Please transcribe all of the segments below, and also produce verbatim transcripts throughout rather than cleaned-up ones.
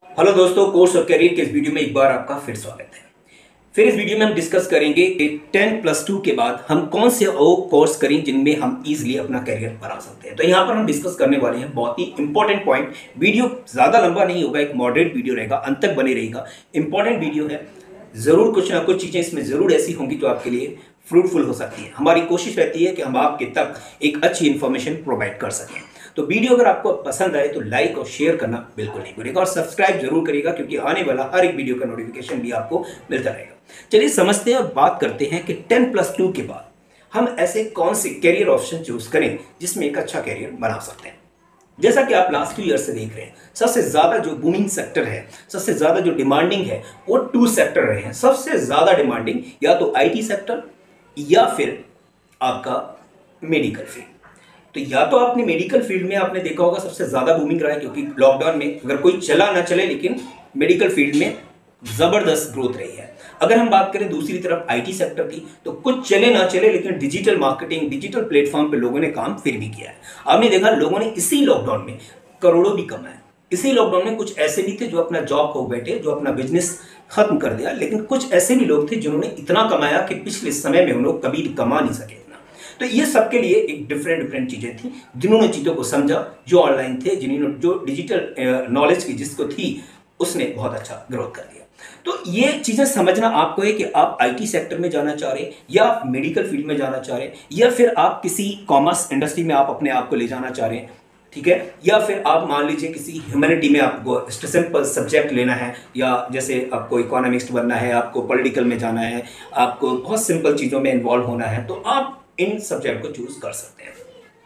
Hello दोस्तों, course और career के इस वीडियो में एक बार आपका फिर स्वागत है। फिर इस वीडियो में हम डिस्कस करेंगे कि टेन प्लस टू के बाद हम कौन से वो कोर्स करें जिनमें हम इजीली अपना करियर बना सकते हैं। तो यहाँ पर हम डिस्कस करने वाले हैं बहुत ही इंपॉर्टेंट पॉइंट। वीडियो ज़्यादा लंबा नहीं होगा, एक मॉडरेट वीडियो रहेगा, अंत तक बने रहेगा। इंपॉर्टेंट वीडियो है, ज़रूर कुछ ना कुछ चीज़ें इसमें ज़रूर ऐसी होंगी जो आपके लिए फ्रूटफुल हो सकती है। हमारी कोशिश रहती है कि हम आपके तक एक अच्छी इन्फॉर्मेशन प्रोवाइड कर सकें। तो वीडियो अगर आपको पसंद आए तो लाइक और शेयर करना बिल्कुल नहीं भूलिएगा और सब्सक्राइब जरूर करिएगा, क्योंकि आने वाला हर एक वीडियो का नोटिफिकेशन भी आपको मिलता रहेगा। चलिए समझते हैं और बात करते हैं कि टेन प्लस टू के बाद हम ऐसे कौन से करियर ऑप्शन चूज करें जिसमें एक अच्छा करियर बना सकते हैं। जैसा कि आप लास्ट टू ईयर से देख रहे हैं, सबसे ज्यादा जो बूमिंग सेक्टर है, सबसे ज्यादा जो डिमांडिंग है, वो टू सेक्टर रहे हैं। सबसे ज्यादा डिमांडिंग या तो आईटी सेक्टर या फिर आपका मेडिकल फील्ड। तो या तो आपने मेडिकल फील्ड में आपने देखा होगा सबसे ज्यादा बूमिंग रहा है, क्योंकि लॉकडाउन में अगर कोई चला ना चले लेकिन मेडिकल फील्ड में जबरदस्त ग्रोथ रही है। अगर हम बात करें दूसरी तरफ आईटी सेक्टर की, तो कुछ चले ना चले लेकिन डिजिटल मार्केटिंग, डिजिटल प्लेटफॉर्म पे लोगों ने काम फिर भी किया है। आपने देखा लोगों ने इसी लॉकडाउन में करोड़ों भी कमाए। इसी लॉकडाउन में कुछ ऐसे भी थे जो अपना जॉब खो बैठे, जो अपना बिजनेस खत्म कर दिया, लेकिन कुछ ऐसे भी लोग थे जिन्होंने इतना कमाया कि पिछले समय में उन लोग कभी कमा नहीं सके। तो ये सबके लिए एक डिफरेंट डिफरेंट चीजें थी। जिन्होंने चीजों को समझा, जो ऑनलाइन थे, जिन्होंने जो डिजिटल नॉलेज की जिसको थी, उसने बहुत अच्छा ग्रोथ कर दिया। तो ये चीजें समझना आपको है कि आप आईटी सेक्टर में जाना चाह रहे हैं या आप मेडिकल फील्ड में जाना चाह रहे हैं या फिर आप किसी कॉमर्स इंडस्ट्री में आप अपने आप को ले जाना चाह रहे हैं, ठीक है, या फिर आप मान लीजिए किसी ह्यूमैनिटी में आपको सिंपल सब्जेक्ट लेना है, या जैसे आपको इकोनॉमिक्स बनना है, आपको पॉलिटिकल में जाना है, आपको बहुत सिंपल चीज़ों में इन्वॉल्व होना है, तो आप इन सब्जेक्ट को चूज कर सकते हैं।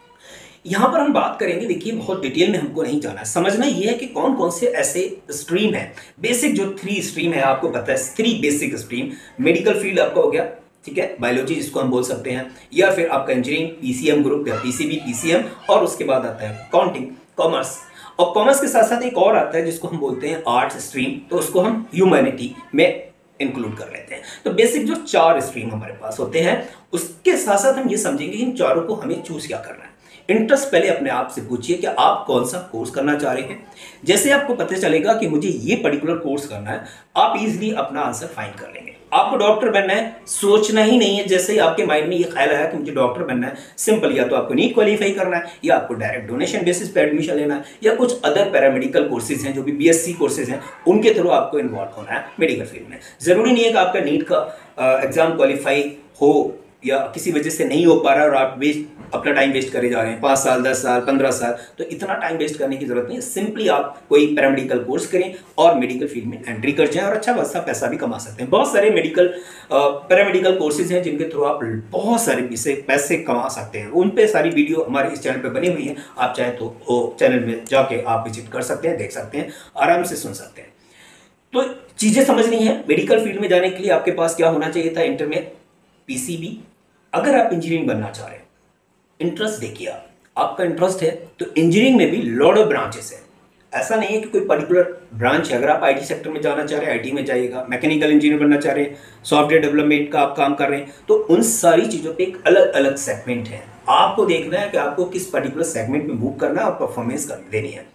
यहां पर हम बात करेंगे, देखिए बहुत डिटेल में हमको नहीं जाना है, समझना यह है कि कौन कौन से ऐसे स्ट्रीम है। बेसिक जो थ्री स्ट्रीम है आपको पता है, three basic stream. Medical field आपका हो गया, ठीक है, बायोलॉजी जिसको हम बोल सकते हैं, या फिर आपका इंजीनियरिंग पीसीएम ग्रुप या पीसीबी पीसीएम, और उसके बाद आता है अकाउंटिंग, कॉमर्स। और कॉमर्स के साथ साथ एक और आता है जिसको हम बोलते हैं आर्ट्स स्ट्रीम, तो उसको हम ह्यूमैनिटी में इंक्लूड कर लेते हैं। तो बेसिक जो चार स्ट्रीम हमारे पास होते हैं, उसके साथ साथ हम ये समझेंगे इन चारों को हमें चूज क्या करना है। इंटरेस्ट पहले अपने आप से पूछिए कि आप कौन सा कोर्स करना चाह रहे हैं। जैसे आपको पता चलेगा कि मुझे ये पर्टिकुलर कोर्स करना है, आप इजीली अपना आंसर फाइंड कर लेंगे। आपको डॉक्टर बनना है, सोचना ही नहीं है। जैसे ही आपके माइंड में ये ख्याल आया कि मुझे डॉक्टर बनना है, सिंपल या तो आपको नीट क्वालिफाई करना है, या आपको डायरेक्ट डोनेशन बेसिस पे एडमिशन लेना है, या कुछ अदर पैरामेडिकल कोर्सेज हैं जो भी बीएससी कोर्सेज हैं, उनके थ्रू आपको इन्वॉल्व होना है मेडिकल फील्ड में। जरूरी नहीं है कि आपका नीट का एग्जाम क्वालिफाई हो या किसी वजह से नहीं हो पा रहा है और आप वेस्ट अपना टाइम वेस्ट करे जा रहे हैं, पाँच साल दस साल पंद्रह साल, तो इतना टाइम वेस्ट करने की जरूरत नहीं है। सिंपली आप कोई पैरामेडिकल कोर्स करें और मेडिकल फील्ड में एंट्री कर जाएं और अच्छा खासा पैसा भी कमा सकते हैं। बहुत सारे मेडिकल पैरामेडिकल कोर्सेज हैं जिनके थ्रू आप बहुत सारे पैसे पैसे कमा सकते हैं। उन पे सारी वीडियो हमारे इस चैनल पे बनी हुई है, आप चाहे तो वो चैनल में जाके आप विजिट कर सकते हैं, देख सकते हैं, आराम से सुन सकते हैं। तो चीजें समझनी है। मेडिकल फील्ड में जाने के लिए आपके पास क्या होना चाहिए था, इंटर में पीसीबी। अगर आप इंजीनियरिंग बनना चाह रहे हैं, इंटरेस्ट देखिए, आप आपका इंटरेस्ट है तो इंजीनियरिंग में भी लॉट ऑफ ब्रांचेस है। ऐसा नहीं है कि कोई पर्टिकुलर ब्रांच है। अगर आप आईटी सेक्टर में जाना चाह रहे हैं, आईटी में जाइएगा। मैकेनिकल इंजीनियर बनना चाह रहे हैं, सॉफ्टवेयर डेवलपमेंट का आप काम कर रहे हैं, तो उन सारी चीज़ों पे एक अलग अलग सेगमेंट है। आपको देखना है कि आपको किस पर्टिकुलर सेगमेंट में मूव करना है और परफॉर्मेंस कर देनी है।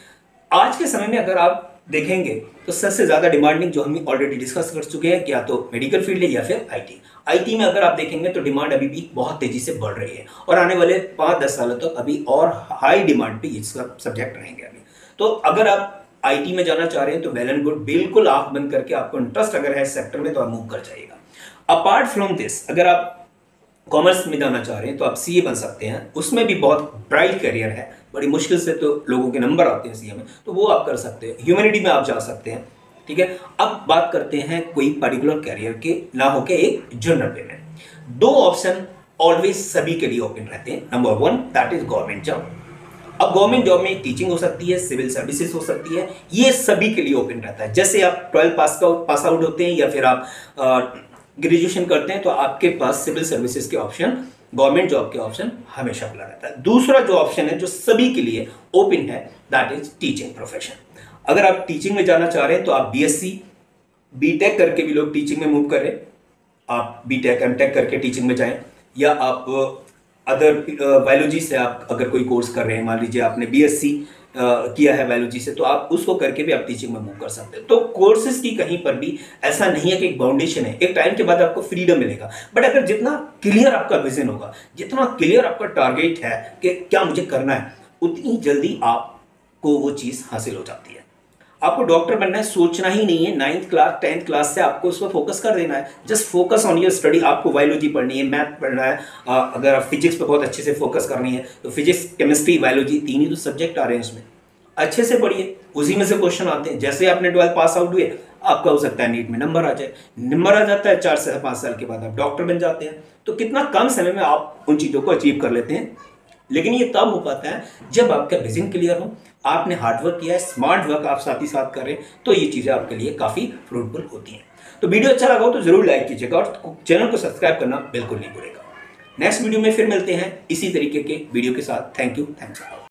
आज के समय में अगर आप देखेंगे तो सबसे ज्यादा डिमांडिंग जो हम ऑलरेडी डिस्कस कर चुके हैं, या तो मेडिकल फील्ड है या फिर आईटी। आईटी में अगर आप देखेंगे तो डिमांड अभी भी बहुत तेजी से बढ़ रही है और आने वाले पाँच दस सालों तक तो अभी और हाई डिमांड पे ये सब्जेक्ट रहेंगे अभी। तो अगर आप आईटी में जाना चाह रहे हैं तो वेल एंड गुड, बिल्कुल आंख बंद करके आपको इंटरेस्ट अगर है इस सेक्टर में तो आप मूव कर जाइएगा। अपार्ट फ्रॉम दिस, अगर आप कॉमर्स में जाना चाह रहे हैं तो आप सीए बन सकते हैं, उसमें भी बहुत ब्राइट करियर है। बड़ी मुश्किल से तो लोगों के नंबर आते हैं सीए में, तो वो आप कर सकते हैं। ह्यूमैनिटी में आप जा सकते हैं, ठीक है। अब बात करते हैं कोई पर्टिकुलर करियर के ना होके एक जनरल वे में। दो ऑप्शन ऑलवेज सभी के लिए ओपन रहते हैं। Number one, that is government job. अब गवर्नमेंट जॉब में टीचिंग हो सकती है, सिविल सर्विसेज हो सकती है, ये सभी के लिए ओपन रहता है। जैसे आप ट्वेल्थ पास पास आउट होते हैं या फिर आप ग्रेजुएशन करते हैं तो आपके पास सिविल सर्विसेज के ऑप्शन, गवर्नमेंट जॉब के ऑप्शन हमेशा खुला रहता है। दूसरा जो ऑप्शन है जो सभी के लिए ओपन है, दैट इज टीचिंग प्रोफेशन। अगर आप टीचिंग में जाना चाह रहे हैं तो आप बीएससी बीटेक करके भी लोग टीचिंग में मूव कर रहे हैं। आप बीटेक एमटेक करके टीचिंग में जाएं, या आप अदर बायोलॉजी से आप अगर कोई कोर्स कर रहे हैं, मान लीजिए आपने बीएससी किया है बायोलॉजी से, तो आप उसको करके भी आप टीचिंग में मूव कर सकते हैं। तो कोर्सेज की कहीं पर भी ऐसा नहीं है कि एक बाउंडेशन है, एक टाइम के बाद आपको फ्रीडम मिलेगा, बट अगर जितना क्लियर आपका विजन होगा, जितना क्लियर आपका टारगेट है कि क्या मुझे करना है, उतनी जल्दी आपको वो चीज़ हासिल हो जाती है। आपको डॉक्टर बनना है, सोचना ही नहीं है, नाइन्थ क्लास टेंथ क्लास से आपको उस पर फोकस कर देना है। Just focus on your study. आपको बायोलॉजी पढ़नी है, मैथ पढ़ना है, आ, अगर आप फिजिक्स पे बहुत अच्छे से फोकस करनी है तो फिजिक्स, केमिस्ट्री, बायोलॉजी तीन ही तो सब्जेक्ट आ रहे हैं इसमें, अच्छे से पढ़िए, उसी में से क्वेश्चन आते हैं। जैसे आपने ट्वेल्थ पास आउट हुए, आपका हो सकता है नीट में नंबर आ जाए, नंबर आ जाता है, चार से पाँच साल के बाद आप डॉक्टर बन जाते हैं। तो कितना कम समय में आप उन चीज़ों को अचीव कर लेते हैं। लेकिन ये तब हो पाता है जब आपका विजन क्लियर हो, आपने हार्डवर्क किया है, स्मार्ट वर्क आप साथ ही साथ कर रहे हैं, तो ये चीज़ें आपके लिए काफ़ी फ्रूटफुल होती हैं। तो वीडियो अच्छा लगा हो तो जरूर लाइक कीजिएगा और चैनल को सब्सक्राइब करना बिल्कुल नहीं भूलेगा। नेक्स्ट वीडियो में फिर मिलते हैं इसी तरीके के वीडियो के साथ। Thank you thanks.